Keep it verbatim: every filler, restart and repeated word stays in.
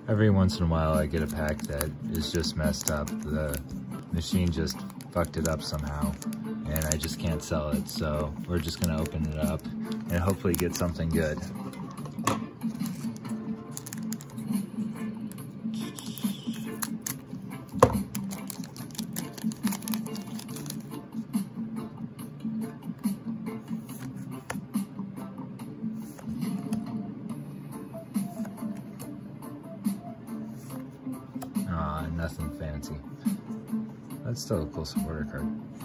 Every once in a while I get a pack that is just messed up. The machine just fucked it up somehow and I just can't sell it. So we're just gonna open it up and hopefully get something good. Aw, nothing fancy. That's still a cool supporter card.